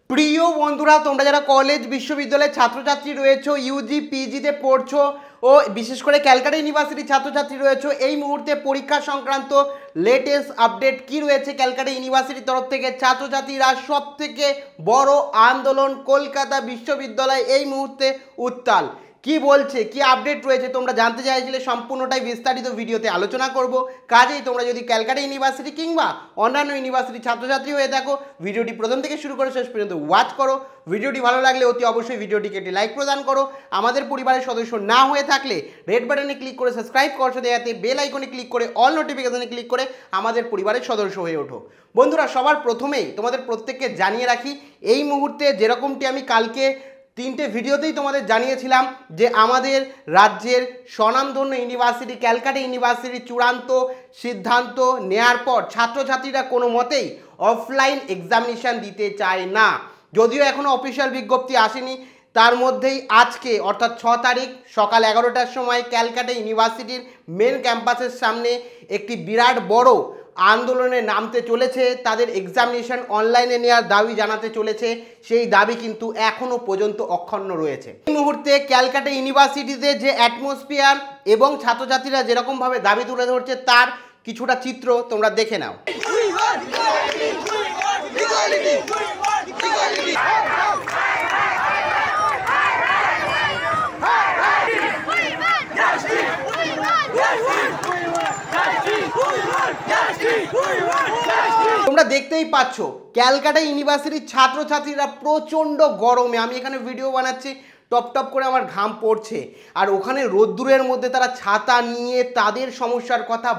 প্রিয় বন্ধুরা, তোমরা যারা কলেজ বিশ্ববিদ্যালয়ের ছাত্রছাত্রী রয়েছো, ইউজি পিজিতে পড়ছো ও বিশেষ করে ক্যালকাটা ইউনিভার্সিটির ছাত্রছাত্রী রয়েছো, এই মুহূর্তে পরীক্ষা সংক্রান্ত লেটেস্ট আপডেট কি রয়েছে ক্যালকাটা ইউনিভার্সিটির তরফ থেকে? ছাত্রছাত্রীরা সব থেকে বড় আন্দোলন, কলকাতা বিশ্ববিদ্যালয় এই মুহূর্তে উত্তাল। কি বলছে, কি আপডেট রয়েছে তোমরা জানতে চাইছিলে, সম্পূর্ণটাই বিস্তারিত ভিডিওতে আলোচনা করব। কাজেই তোমরা যদি ক্যালকাটা ইউনিভার্সিটি কিংবা অন্যান্য ইউনিভার্সিটির ছাত্রছাত্রী হয়ে থাকো, ভিডিওটি প্রথম থেকে শুরু করে শেষ পর্যন্ত ওয়াচ করো। ভিডিওটি ভালো লাগলে অতি অবশ্যই ভিডিওটিকে একটি লাইক প্রদান করো। আমাদের পরিবারের সদস্য না হয়ে থাকলে রেড বাটনে ক্লিক করে সাবস্ক্রাইব করছো, দেয়াতে বেল আইকনে ক্লিক করে অল নোটিফিকেশনে ক্লিক করে আমাদের পরিবারের সদস্য হয়ে ওঠো। বন্ধুরা, সবার প্রথমেই তোমাদের প্রত্যেককে জানিয়ে রাখি, এই মুহূর্তে যেরকমটি আমি কালকে 3টে ভিডিওতেই তোমাদের জানিয়েছিলাম যে আমাদের রাজ্যের স্বনামধন্য ইউনিভার্সিটি ক্যালকাটা ইউনিভার্সিটির চূড়ান্ত সিদ্ধান্ত নেয়ার পর ছাত্রছাত্রীরা কোনো মতেই অফলাইন এক্সামিনেশান দিতে চায় না। যদিও এখনও অফিসিয়াল বিজ্ঞপ্তি আসেনি, তার মধ্যেই আজকে অর্থাৎ 6 তারিখ সকাল 11টার সময় ক্যালকাটা ইউনিভার্সিটির মেন ক্যাম্পাসের সামনে একটি বিরাট বড় আন্দোলনে নামতে চলেছে। তাদের এক্সামিনেশন অনলাইনে নেওয়ার দাবি জানাতে চলেছে। সেই দাবি কিন্তু এখনও পর্যন্ত অক্ষুণ্ণ রয়েছে। এই মুহূর্তে ক্যালকাটা ইউনিভার্সিটিতে যে অ্যাটমসফিয়ার এবং ছাত্রছাত্রীরা যেরকমভাবে দাবি তুলে ধরছে তার কিছুটা চিত্র তোমরা দেখে নাও। তোমরা দেখতেই পাচ্ছ ক্যালকাটা ইউনিভার্সিটির ছাত্রছাত্রীরা প্রচণ্ড গরমে, আমি এখানে ভিডিও বানাচ্ছি, টপ টপ করে আমার ঘাম পড়ছে, আর ওখানে রোদ্দুরের মধ্যে তারা ছাতা নিয়ে তাদের সমস্যার কথা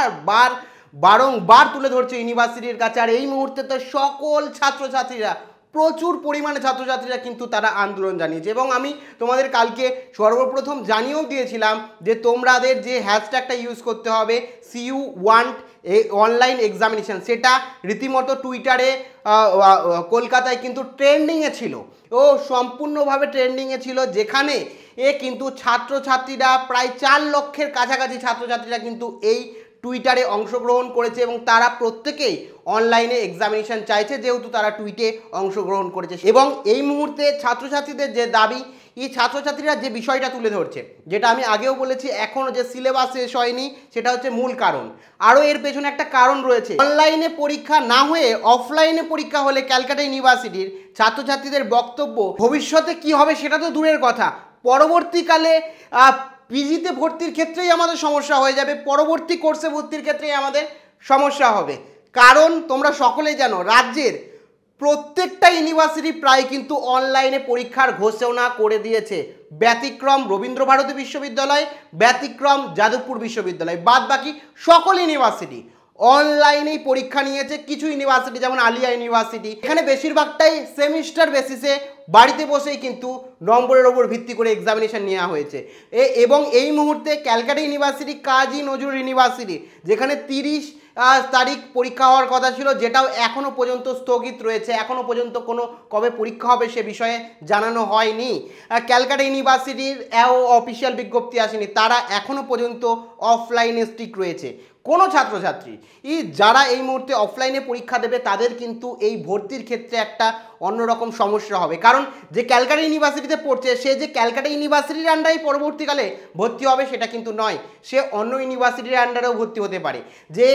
বারংবার তুলে ধরছে ইউনিভার্সিটির কাছে। আর এই মুহূর্তে তো সকল ছাত্রছাত্রীরা, প্রচুর পরিমাণে ছাত্রছাত্রীরা কিন্তু তারা আন্দোলন জানিয়েছে। এবং আমি তোমাদের কালকে সর্বপ্রথম জানিয়েও দিয়েছিলাম যে তোমাদের যে হ্যাশট্যাগটা ইউজ করতে হবে, সিইউ ওয়ান্ট অনলাইন এক্সামিনেশন, সেটা রীতিমতো টুইটারে কলকাতায় কিন্তু ট্রেন্ডিংয়ে ছিল ও সম্পূর্ণভাবে ট্রেন্ডিংয়ে ছিল, যেখানে কিন্তু ছাত্রছাত্রীরা প্রায় 4 লক্ষের কাছাকাছি ছাত্রছাত্রীরা কিন্তু এই টুইটারে অংশগ্রহণ করেছে এবং তারা প্রত্যেকেই অনলাইনে এক্সামিনেশন চাইছে, যেহেতু তারা টুইটে অংশগ্রহণ করেছে। এবং এই মুহূর্তে ছাত্রছাত্রীদের যে দাবি, এই ছাত্রছাত্রীরা যে বিষয়টা তুলে ধরছে, যেটা আমি আগেও বলেছি, এখনও যে সিলেবাস শেষ হয়নি সেটা হচ্ছে মূল কারণ। আরও এর পেছনে একটা কারণ রয়েছে। অনলাইনে পরীক্ষা না হয়ে অফলাইনে পরীক্ষা হলে ক্যালকাটা ইউনিভার্সিটির ছাত্রছাত্রীদের বক্তব্য, ভবিষ্যতে কি হবে সেটা তো দূরের কথা, পরবর্তীকালে পিজিতে ভর্তির ক্ষেত্রেই আমাদের সমস্যা হয়ে যাবে, পরবর্তী কোর্সে ভর্তির ক্ষেত্রেই আমাদের সমস্যা হবে। কারণ তোমরা সকলেই জানো রাজ্যের প্রত্যেকটা ইউনিভার্সিটি প্রায় কিন্তু অনলাইনে পরীক্ষার ঘোষণা করে দিয়েছে। ব্যতিক্রম রবীন্দ্রভারতী বিশ্ববিদ্যালয়, ব্যতিক্রম যাদবপুর বিশ্ববিদ্যালয়, বাদ বাকি সকল ইউনিভার্সিটি অনলাইনেই পরীক্ষা নিয়েছে। কিছু ইউনিভার্সিটি যেমন আলিয়া ইউনিভার্সিটি, এখানে বেশিরভাগটাই সেমিস্টার বেসিসে বাড়িতে বসেই কিন্তু নম্বরের ওপর ভিত্তি করে এক্সামিনেশন নেওয়া হয়েছে। এবং এই মুহূর্তে Calcutta university, Kazi Nazrul university, যেখানে 30 তারিখ পরীক্ষা হওয়ার কথা ছিল, যেটাও এখনও পর্যন্ত স্থগিত রয়েছে। এখনও পর্যন্ত কোনো কবে পরীক্ষা হবে সে বিষয়ে জানানো হয়নি। ক্যালকাটা ইউনিভার্সিটির অফিসিয়াল বিজ্ঞপ্তি আসেনি, তারা এখনও পর্যন্ত অফলাইনে স্টিক রয়েছে। কোনো ছাত্রছাত্রী যারা এই মুহূর্তে অফলাইনে পরীক্ষা দেবে তাদের কিন্তু এই ভর্তির ক্ষেত্রে একটা অন্যরকম সমস্যা হবে। কারণ যে ক্যালকাটা ইউনিভার্সিটিতে পড়ছে সে যে ক্যালকাটা ইউনিভার্সিটির আন্ডারেই পরবর্তীকালে ভর্তি হবে সেটা কিন্তু নয়, সে অন্য ইউনিভার্সিটির আন্ডারেও ভর্তি হতে পারে। যে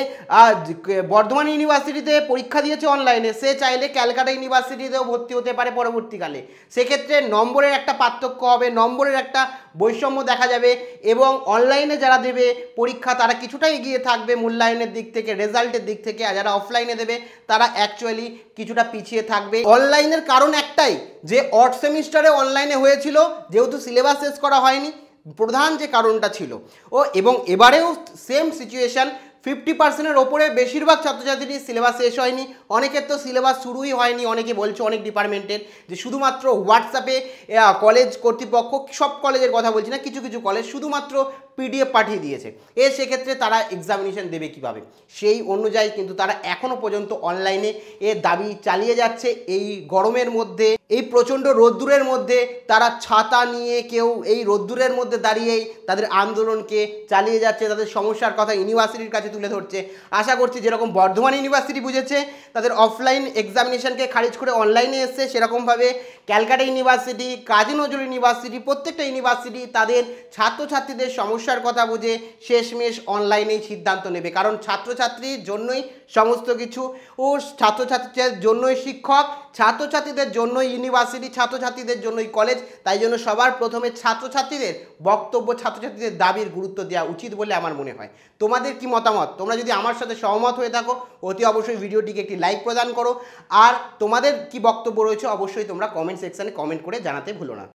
বর্ধমান ইউনিভার্সিটিতে পরীক্ষা দিয়েছে অনলাইনে, সে চাইলে ক্যালকাটা ইউনিভার্সিটিতেও ভর্তি হতে পারে পরবর্তীকালে। সেক্ষেত্রে নম্বরের একটা পার্থক্য হবে, নম্বরের একটা বৈষম্য দেখা যাবে এবং অনলাইনে যারা দেবে পরীক্ষা তারা কিছুটা এগিয়ে থাকবে মূল্যায়নের দিক থেকে, রেজাল্টের দিক থেকে, আর যারা অফলাইনে দেবে তারা অ্যাকচুয়ালি কিছুটা পিছিয়ে থাকবে। অনলাইনের কারণ একটাই, যে অড সেমিস্টারে অনলাইনে হয়েছিল, যেহেতু সিলেবাস শেষ করা হয়নি, প্রধান যে কারণটা ছিল। এবং এবারেও সেম সিচুয়েশান, 50%-এর ওপরে বেশিরভাগ ছাত্রছাত্রীর সিলেবাস শেষ হয়নি, অনেকের তো সিলেবাস শুরুই হয়নি। অনেকে বলছে, অনেক ডিপার্টমেন্টের, যে শুধুমাত্র হোয়াটসঅ্যাপে কলেজ কর্তৃপক্ষ, সব কলেজের কথা বলছি না, কিছু কিছু কলেজ শুধুমাত্র PDF পাঠিয়ে দিয়েছে। সেক্ষেত্রে তারা এক্সামিনেশন দেবে কিভাবে? সেই অনুযায়ী কিন্তু তারা এখনও পর্যন্ত অনলাইনে এর দাবি চালিয়ে যাচ্ছে। এই গরমের মধ্যে, এই প্রচণ্ড রোদ্দুরের মধ্যে তারা ছাতা নিয়ে কেউ এই রোদ্দুরের মধ্যে দাঁড়িয়েই তাদের আন্দোলনকে চালিয়ে যাচ্ছে, তাদের সমস্যার কথা ইউনিভার্সিটির কাছে তুলে ধরছে। আশা করছি যেরকম বর্ধমান ইউনিভার্সিটি বুঝেছে তাদের অফলাইন এক্সামিনেশনকে খারিজ করে অনলাইনে এসছে, সেরকমভাবে Calcutta university, Kazi Nazrul university, প্রত্যেকটা ইউনিভার্সিটি তাদের ছাত্রছাত্রীদের সমস্যার কথা বুঝে শেষমেশ অনলাইনেই সিদ্ধান্ত নেবে। কারণ ছাত্রছাত্রীর জন্যই সমস্ত কিছু, ও ছাত্রছাত্রীদের জন্যই শিক্ষক, ছাত্রছাত্রীদের জন্যই ইউনিভার্সিটি, ছাত্রছাত্রীদের জন্যই কলেজ। তাই জন্য সবার প্রথমে ছাত্রছাত্রীদের বক্তব্য, ছাত্রছাত্রীদের দাবির গুরুত্ব দেওয়া উচিত বলে আমার মনে হয়। তোমাদের কি মতামত? তোমরা যদি আমার সাথে সহমত হয়ে থাকো অতি অবশ্যই ভিডিওটিকে একটি লাইক প্রদান করো, আর তোমাদের কি বক্তব্য রয়েছে অবশ্যই তোমরা কমেন্ট সেকশানে কমেন্ট করে জানাতে ভুলো না।